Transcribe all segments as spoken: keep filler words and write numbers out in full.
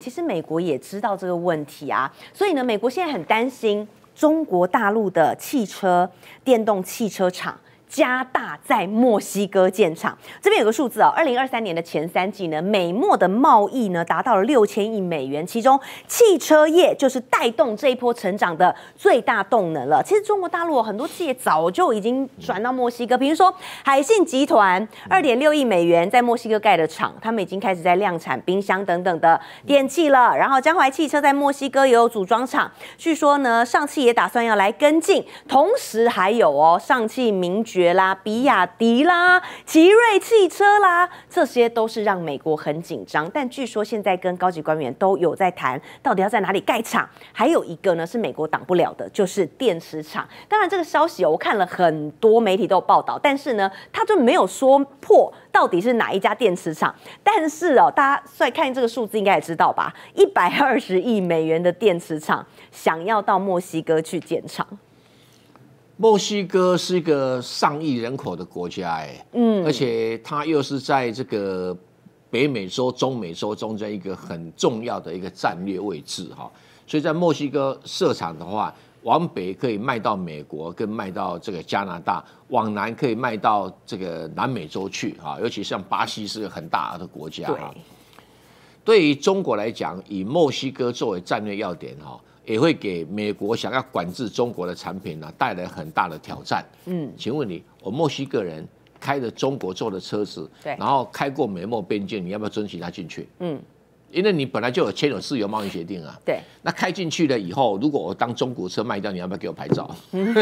其实美国也知道这个问题啊，所以呢，美国现在很担心中国大陆的汽车、电动汽车厂加大在墨西哥建厂。这边有个数字哦，二零二三年的前三季呢，美墨的贸易呢达到了六千亿美元，其中汽车业就是带动这一波成长的最大动能了。其实中国大陆很多企业早就已经转到墨西哥，比如说海信集团二点六亿美元在墨西哥盖的厂，他们已经开始在量产冰箱等等的电器了。然后江淮汽车在墨西哥也有组装厂，据说呢，上汽也打算要来跟进，同时还有哦，上汽、名爵啦、比亚迪啦、奇瑞汽车啦，这些都是让美国很紧张。但据说现在跟高级官员都有在谈，到底要在哪里盖厂。还有一个呢是美国挡不了的，就是电池厂。当然这个消息、哦、我看了很多媒体都有报道，但是呢，他就没有说破到底是哪一家电池厂。但是哦，大家再看这个数字应该也知道吧，一百二十亿美元的电池厂想要到墨西哥去建厂。 墨西哥是一个上亿人口的国家，哎，嗯，而且它又是在这个北美洲、中美洲中间一个很重要的一个战略位置哈，所以在墨西哥设厂的话，往北可以卖到美国，跟卖到这个加拿大，往南可以卖到这个南美洲去哈，尤其像巴西是个很大的国家哈。对于中国来讲，以墨西哥作为战略要点哈，也会给美国想要管制中国的产品呢带来很大的挑战。嗯，请问你，我墨西哥人开着中国做的车子，对，然后开过美墨边境，你要不要准许他进去？嗯，因为你本来就有签有自由贸易协定啊。对，那开进去了以后，如果我当中国车卖掉，你要不要给我牌照？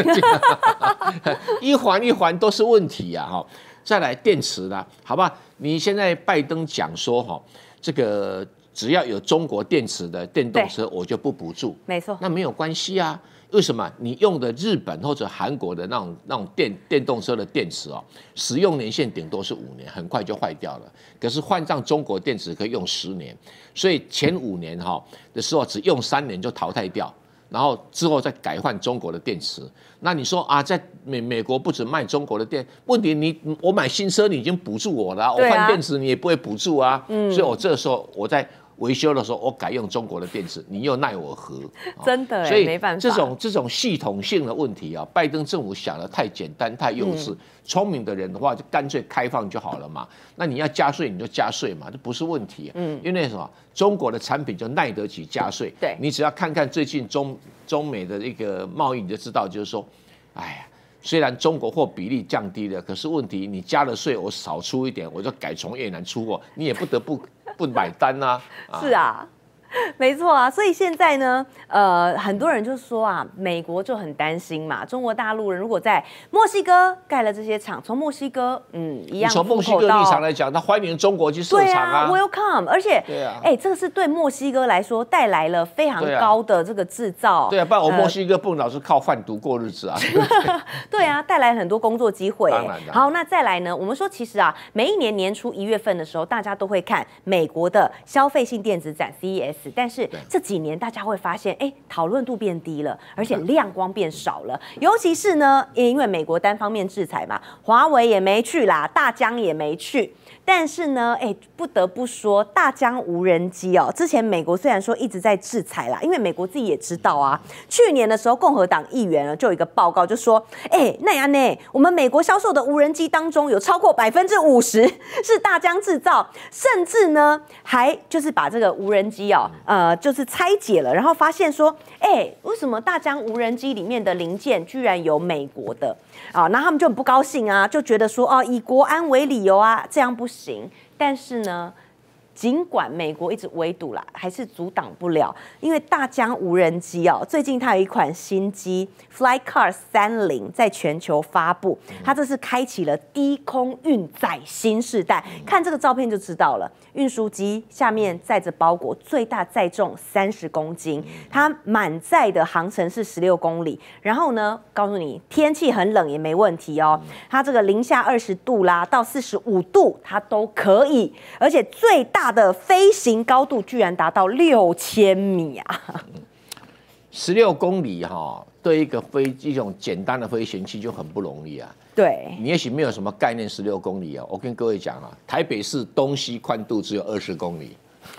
一环一环都是问题呀，哈。再来电池啦，好吧？你现在拜登讲说哈，这个只要有中国电池的电动车，我就不补助。没错，那没有关系啊。为什么？你用的日本或者韩国的那种那种电电动车的电池哦，使用年限顶多是五年，很快就坏掉了。可是换上中国电池可以用十年，所以前五年哈的时候只用三年就淘汰掉。然后之后再改换中国的电池，那你说啊，在美美国不止卖中国的电，问题你我买新车你已经补助我了、啊，我换电池你也不会补助啊，嗯、所以我这个时候我在维修的时候我改用中国的电池，你又奈我何？真的，所以没办法，这种这种系统性的问题啊，拜登政府想的太简单太幼稚，聪、嗯、明的人的话就干脆开放就好了嘛。那你要加税你就加税嘛，这不是问题、啊。嗯，因为什么？中国的产品就耐得起加税。对，你只要看看最近中中美的一个贸易，你就知道，就是说，哎呀，虽然中国货比例降低了，可是问题你加了税，我少出一点，我就改从越南出货，你也不得不不买单呐、啊。是啊。没错啊，所以现在呢，呃，很多人就说啊，美国就很担心嘛，中国大陆人如果在墨西哥盖了这些厂，从墨西哥，嗯，一样。从墨西哥立场来讲，他欢迎中国去设厂啊 ，Welcome， 而且，对啊，哎，这个是对墨西哥来说带来了非常高的这个制造。对啊，不然我墨西哥不能老是靠贩毒过日子啊。对啊，带来很多工作机会。当然的。好，那再来呢，我们说其实啊，每一年年初一月份的时候，大家都会看美国的消费性电子展 C E S。但是这几年大家会发现，哎，讨论度变低了，而且亮光变少了。尤其是呢，因为美国单方面制裁嘛，华为也没去啦，大疆也没去。但是呢，哎，不得不说，大疆无人机哦，之前美国虽然说一直在制裁啦，因为美国自己也知道啊，去年的时候，共和党议员呢就有一个报告就说，哎，那样呢，我们美国销售的无人机当中有超过百分之五十是大疆制造，甚至呢还就是把这个无人机哦，呃，就是拆解了，然后发现说，哎，为什么大疆无人机里面的零件居然有美国的啊？那他们就很不高兴啊，就觉得说，哦，以国安为理由啊，这样不行。行，但是呢，尽管美国一直围堵啦，还是阻挡不了。因为大疆无人机哦，最近它有一款新机 Flycar 三零在全球发布，它这是开启了低空运载新世代。看这个照片就知道了，运输机下面载着包裹，最大载重三十公斤，它满载的航程是十六公里。然后呢，告诉你天气很冷也没问题哦，它这个零下二十度啦到四十五度它都可以，而且最大的飞行高度居然达到六千米啊！十六公里哈、哦，对一个飞一种简单的飞行器就很不容易啊。对，你也许没有什么概念，十六公里啊，我跟各位讲啊，台北市东西宽度只有二十公里。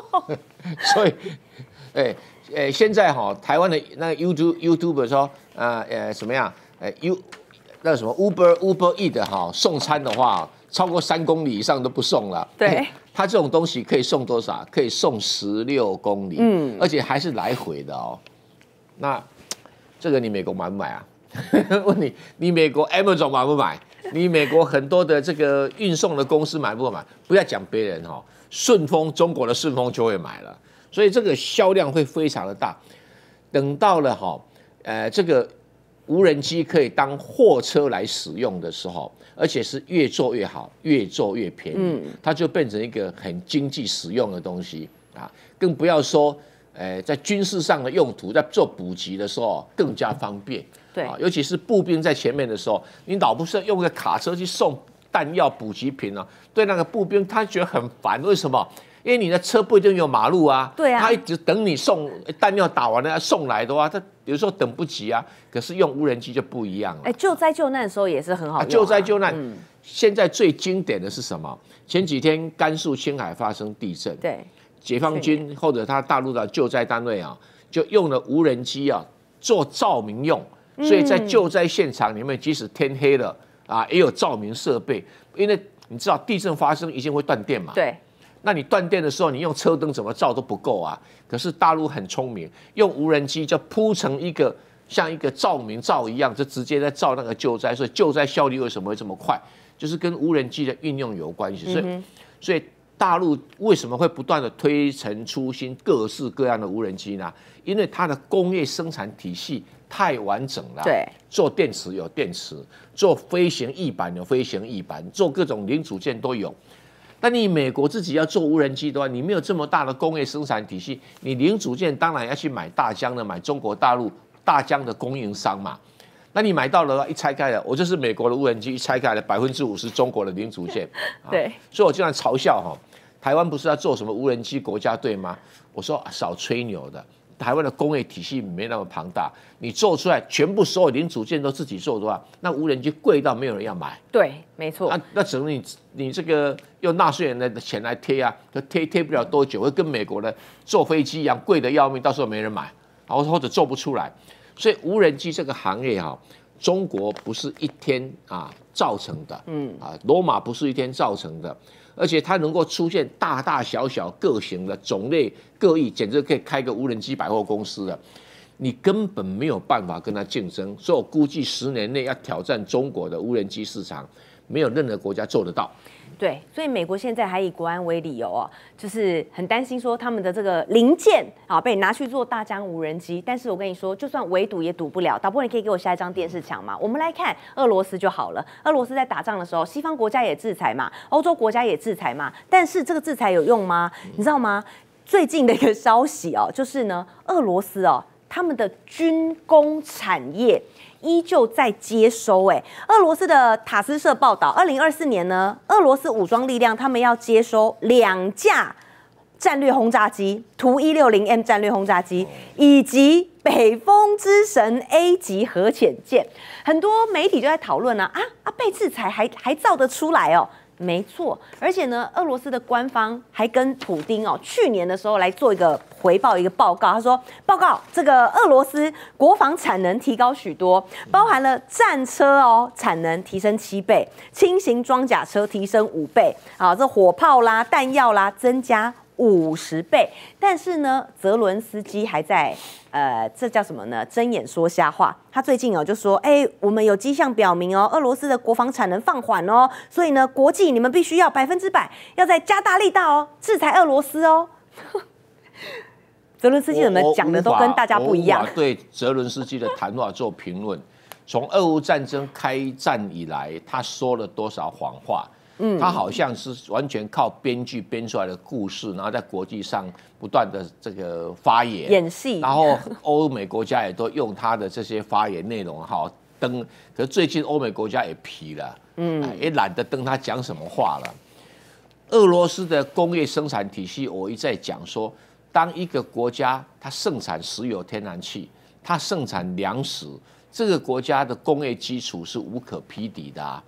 所以，哎、哎，现在哈、哦，台湾的那个 YouTube YouTube 说，呃呃，什么样？呃 U 那什么 Uber Uber E 的哈、哦，送餐的话，超过三公里以上都不送了。 对， 它这种东西可以送多少？可以送十六公里，嗯，而且还是来回的哦。那这个你美国买不买啊？问你，你美国 Amazon 买不买？你美国很多的这个运送的公司买不买？不要讲别人哈、哦，顺丰中国的顺丰就会买了，所以这个销量会非常的大。等到了哈，呃，这个无人机可以当货车来使用的时候，而且是越做越好，越做越便宜，嗯，它就变成一个很经济实用的东西啊，更不要说。呃，在军事上的用途，在做补给的时候更加方便。 对啊，尤其是步兵在前面的时候，你老不是用个卡车去送弹药、补给品啊？对那个步兵，他觉得很烦。为什么？因为你的车不一定有马路啊。 对啊。 他一直等你送弹药打完了要送来的话，他有时候等不及啊。可是用无人机就不一样了。 哎，救灾救难的时候也是很好用、啊啊。 救灾救难、嗯，现在最经典的是什么？前几天甘肃青海发生地震。 对。 解放军或者他大陆的救灾单位啊，就用了无人机啊做照明用，所以在救灾现场里面，即使天黑了啊，也有照明设备。因为你知道地震发生一定会断电嘛， 对。 那你断电的时候，你用车灯怎么照都不够啊。可是大陆很聪明，用无人机就铺成一个像一个照明罩一样，就直接在照那个救灾，所以救灾效率为什么会这么快？就是跟无人机的运用有关系。所以，嗯、所以。大陆为什么会不断的推陈出新，各式各样的无人机呢？因为它的工业生产体系太完整了。 对， 做电池有电池，做飞行翼板有飞行翼板，做各种零组件都有。那你美国自己要做无人机的话，你没有这么大的工业生产体系，你零组件当然要去买大疆的，买中国大陆大疆的供应商嘛。那你买到了，一拆开了，我就是美国的无人机，一拆开了百分之五十中国的零组件。 对， 啊、所以我经常嘲笑哈。台湾不是要做什么无人机国家队吗？我说少吹牛的，台湾的工业体系没那么庞大，你做出来全部所有零组件都自己做的话，那无人机贵到没有人要买。 对，没错。 那那只能你你这个用纳税人的钱来贴啊，贴贴不了多久，会跟美国的坐飞机一样贵的要命，到时候没人买，然后或者做不出来。所以无人机这个行业哈，中国不是一天啊造成的，嗯啊，罗马不是一天造成的。而且它能够出现大大小小各型的种类各异，简直可以开个无人机百货公司了。你根本没有办法跟它竞争，所以我估计十年内要挑战中国的无人机市场，没有任何国家做得到。 对，所以美国现在还以国安为理由哦，就是很担心说他们的这个零件啊被拿去做大疆无人机。但是我跟你说，就算围堵也堵不了。导播，你可以给我下一张电视墙吗？我们来看俄罗斯就好了。俄罗斯在打仗的时候，西方国家也制裁嘛，欧洲国家也制裁嘛。但是这个制裁有用吗？你知道吗？最近的一个消息哦，就是呢，俄罗斯哦，他们的军工产业依旧在接收。哎，俄罗斯的塔斯社报道，二零二四年呢，俄罗斯武装力量他们要接收两架战略轰炸机，图一六零 M 战略轰炸机，以及北风之神 A 级核潜舰。很多媒体就在讨论啊，啊啊，被制裁还还造得出来哦。没错，而且呢，俄罗斯的官方还跟普丁哦，去年的时候来做一个回报，一个报告。他说，报告这个俄罗斯国防产能提高许多，包含了战车哦，产能提升七倍，轻型装甲车提升五倍，啊，这火炮啦、弹药啦增加五十倍。但是呢，泽伦斯基还在呃，这叫什么呢？睁眼说瞎话。他最近哦就说，哎、欸，我们有迹象表明哦，俄罗斯的国防产能放缓哦，所以呢，国际你们必须要百分之百要再加大力道哦，制裁俄罗斯哦。泽伦斯基怎么讲的都跟大家不一样。 我无法对泽伦斯基的谈话做评论。从俄乌战争开战以来，他说了多少谎话？嗯，他好像是完全靠编剧编出来的故事，然后在国际上不断的这个发言演戏， 然后欧美国家也都用他的这些发言内容哈登。可是最近欧美国家也疲了，嗯，也懒得登他讲什么话了。俄罗斯的工业生产体系，我一再讲说，当一个国家它盛产石油天然气，它盛产粮食，这个国家的工业基础是无可匹敌的啊。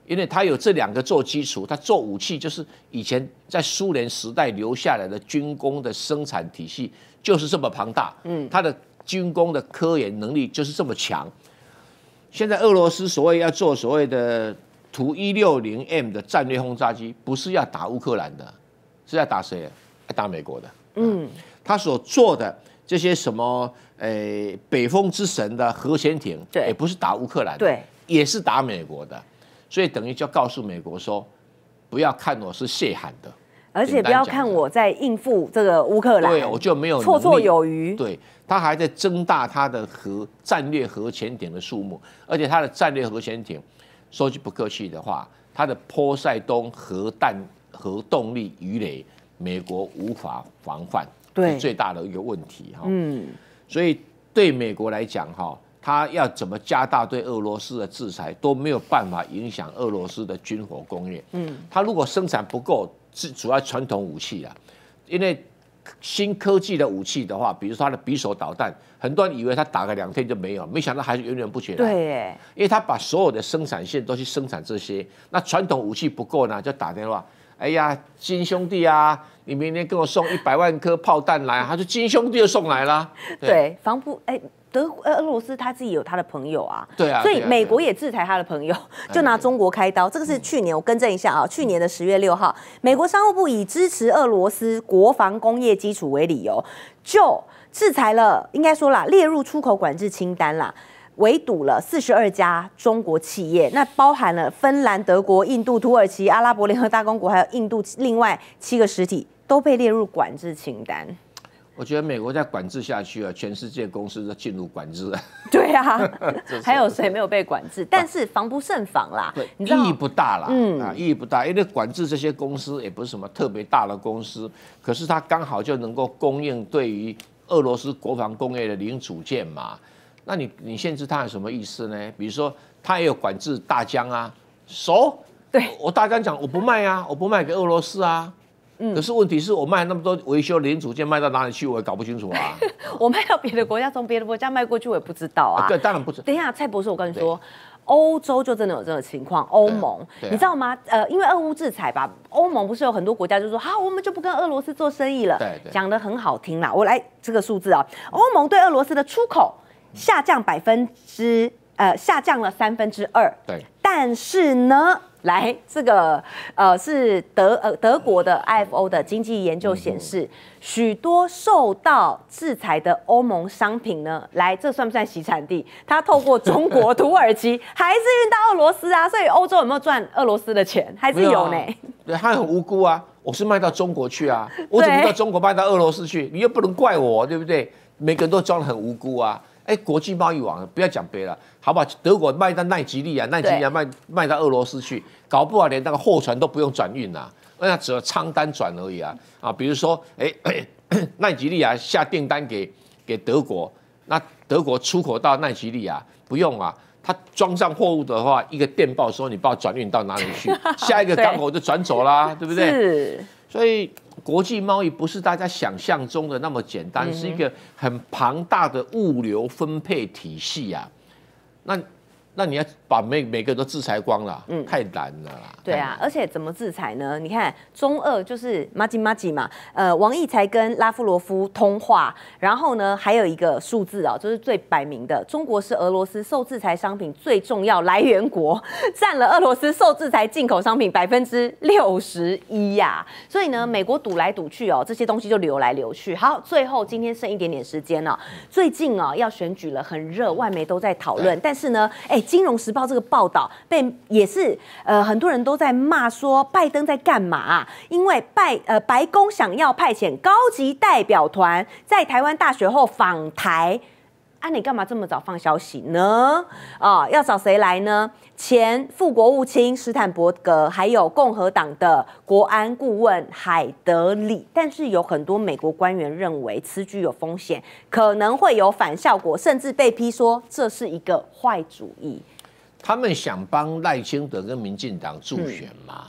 因为它有这两个做基础，它做武器就是以前在苏联时代留下来的军工的生产体系就是这么庞大，嗯，它的军工的科研能力就是这么强。现在俄罗斯所谓要做所谓的图一六零 M 的战略轰炸机，不是要打乌克兰的，是要打谁？要打美国的。嗯，他所做的这些什么，诶、呃，北风之神的核潜艇，也不是打乌克兰的，对，也是打美国的。所以等于就告诉美国说，不要看我是谢喊的， 而且不要看我在应付这个乌克兰， 对，我就没有绰绰有余。 对，他还在增大他的核战略核潜艇的数目，而且他的战略核潜艇，说句不客气的话，他的波塞冬核弹核动力鱼雷，美国无法防范，对，是最大的一个问题哈。嗯，所以对美国来讲哈。他要怎么加大对俄罗斯的制裁，都没有办法影响俄罗斯的军火工业。嗯，他如果生产不够，是主要传统武器啦，因为新科技的武器的话，比如说他的匕首导弹，很多人以为他打个两天就没有，没想到还是源源不绝的。 对， 因为他把所有的生产线都去生产这些，那传统武器不够呢，就打电话，哎呀，金兄弟啊，你明天跟我送一百万颗炮弹来，他就金兄弟就送来了。 对，对防不哎。德俄罗斯他自己有他的朋友啊， 对啊， 所以美国也制裁他的朋友，就拿中国开刀。这个是去年，我更正一下啊，去年的十月六号，美国商务部以支持俄罗斯国防工业基础为理由，就制裁了，应该说啦，列入出口管制清单啦。围堵了四十二家中国企业，那包含了芬兰、德国、印度、土耳其、阿拉伯联合大公国，还有印度另外七个实体都被列入管制清单。 我觉得美国再管制下去啊，全世界公司都进入管制了。 对啊，还有谁没有被管制？但是防不胜防啦， 意义不大啦，嗯啊，意义不大，因为管制这些公司也不是什么特别大的公司，可是它刚好就能够供应对于俄罗斯国防工业的零组件嘛。那你你限制它有什么意思呢？比如说，它也有管制大疆啊，熟？ 对， 我大疆讲我不卖啊，我不卖给俄罗斯啊。嗯，可是问题是我卖那么多维修零组件卖到哪里去，我也搞不清楚啊。 我卖到别的国家，从别的国家卖过去，我也不知道啊。 啊对，当然不知道。 等一下，蔡博士，我跟你说，欧洲就真的有这个情况。欧盟，你知道吗？呃，因为俄乌制裁吧，欧盟不是有很多国家就说，好，我们就不跟俄罗斯做生意了。 对对， 讲得很好听啦。我来这个数字啊，欧盟对俄罗斯的出口下降百分之呃下降了三分之二。 对， 但是呢。来，这个呃是德呃德国的 I F O 的经济研究显示，嗯、许多受到制裁的欧盟商品呢，来这算不算洗产地？它透过中国、土耳其还是运到俄罗斯啊？所以欧洲有没有赚俄罗斯的钱？还是有呢？ 啊、对，他很无辜啊，我是卖到中国去啊，我怎么到中国卖到俄罗斯去？你又不能怪我，对不对？每个人都装得很无辜啊。哎，国际贸易网不要讲别了，好不好？德国卖到奈及利亚，奈及利亚卖卖到俄罗斯去，搞不好连那个货船都不用转运啊，那只有仓单转而已啊啊！比如说，哎，奈及利亚下订单给给德国，那德国出口到奈及利亚不用啊，他装上货物的话，一个电报说你把我转运到哪里去，下一个港口就转走啦，对不对？ 是， 所以。国际贸易不是大家想象中的那么简单，嗯、是一个很庞大的物流分配体系啊。那那你要把每每个都制裁光了，嗯，太难了啦。 对啊，而且怎么制裁呢？你看中俄就是马吉马吉嘛，呃，王毅才跟拉夫罗夫通话，然后呢，还有一个数字啊，就是最摆明的，中国是俄罗斯受制裁商品最重要来源国，占了俄罗斯受制裁进口商品百分之六十一呀。所以呢，美国赌来赌去哦，这些东西就流来流去。好，最后今天剩一点点时间了，最近啊要选举了，很热，外媒都在讨论，但是呢，哎。金融时报这个报道被也是呃很多人都在骂说拜登在干嘛、啊？因为拜呃白宫想要派遣高级代表团在台湾大选后访台，啊你干嘛这么早放消息呢？啊、呃、要找谁来呢？前副国务卿斯坦伯格，还有共和党的国安顾问海德里，但是有很多美国官员认为此举有风险，可能会有反效果，甚至被批说这是一个坏主意。 他们想帮赖清德跟民进党助选嘛？嗯、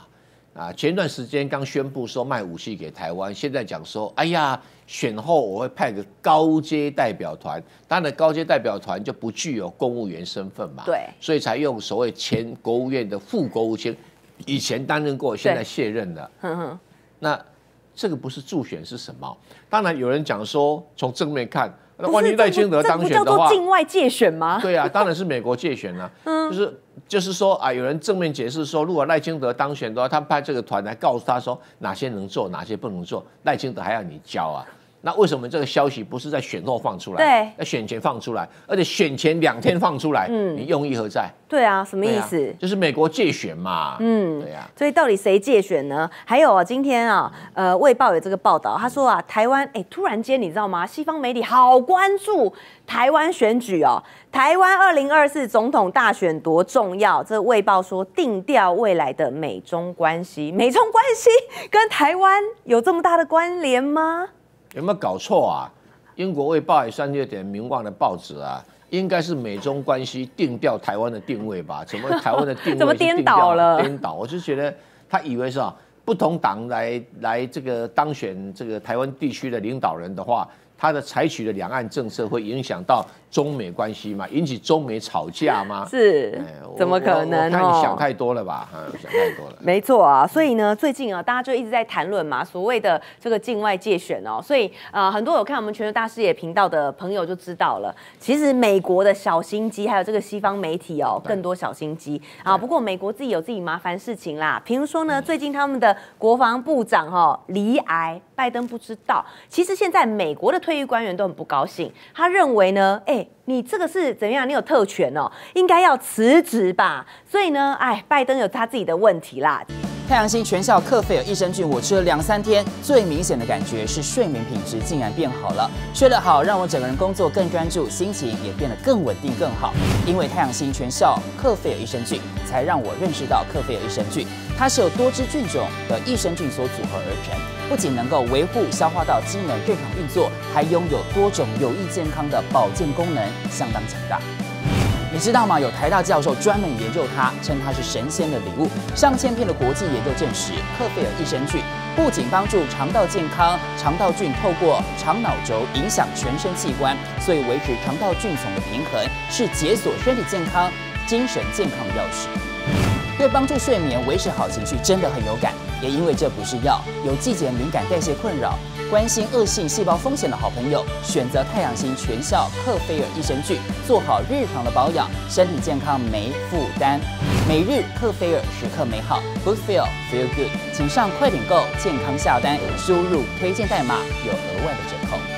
啊，前段时间刚宣布说卖武器给台湾，现在讲说，哎呀，选后我会派个高阶代表团，当然高阶代表团就不具有公务员身份嘛， 对， 所以才用所谓前国务院的副国务卿，以前担任过，现在卸任了。哼哼，那这个不是助选是什么？当然有人讲说，从正面看。那万一赖清德当选的话， 这不叫做境外介选吗？ 对啊，当然是美国介选啊。嗯，就是就是说啊，有人正面解释说，如果赖清德当选的话，他派这个团来告诉他说哪些能做，哪些不能做，赖清德还要你教啊。那为什么这个消息不是在选后放出来？ 对， 在选前放出来，而且选前两天放出来，嗯，你用意何在？ 对啊，什么意思？ 啊、就是美国介选嘛，嗯，对啊。 所以到底谁介选呢？还有啊，今天啊，呃，《卫报》有这个报道，他说啊，台湾哎，突然间你知道吗？西方媒体好关注台湾选举哦，台湾二零二四总统大选多重要？这《卫报》说定调未来的美中关系，美中关系跟台湾有这么大的关联吗？ 有没有搞错啊？英国《卫报》也算有点名望的报纸啊，应该是美中关系定调台湾的定位吧？怎么台湾的定位怎么颠倒了？ 颠倒，我就觉得他以为是啊，不同党来来这个当选这个台湾地区的领导人的话，他的采取的两岸政策会影响到中美关系嘛？引起中美吵架吗？ 是，哎、怎么可能？ 我看你想太多了吧？嗯，想太多了。 没错啊，所以呢，最近啊，大家就一直在谈论嘛，所谓的这个境外介选哦，所以呃，很多有看我们全球大视野频道的朋友就知道了，其实美国的小心机，还有这个西方媒体哦，更多小心机啊。不过美国自己有自己麻烦事情啦，比如说呢，最近他们的国防部长哈、哦、罹癌，拜登不知道。其实现在美国的退役官员都很不高兴，他认为呢，哎。你这个是怎样？你有特权哦，应该要辞职吧。所以呢，哎，拜登有他自己的问题啦。 太阳星全效克菲尔益生菌，我吃了两三天，最明显的感觉是睡眠品质竟然变好了。睡得好，让我整个人工作更专注，心情也变得更稳定更好。因为太阳星全效克菲尔益生菌，才让我认识到克菲尔益生菌，它是由多支菌种的益生菌所组合而成，不仅能够维护消化道机能正常运作，还拥有多种有益健康的保健功能，相当强大。你知道吗？有台大教授专门研究它，称它是神仙的礼物。上千篇的国际研究证实，克菲尔益生菌不仅帮助肠道健康，肠道菌透过肠脑轴影响全身器官，所以维持肠道菌丛的平衡是解锁身体健康、精神健康的钥匙。对帮助睡眠、维持好情绪真的很有感。也因为这不是药，有季节敏感、代谢困扰、关心恶性细胞风险的好朋友，选择太阳星全效克菲尔益生菌，做好日常的保养，身体健康没负担。每日克菲尔，时刻美好 ，Good Feel Feel Good，请上快点购健康下单，输入推荐代码有额外的折扣。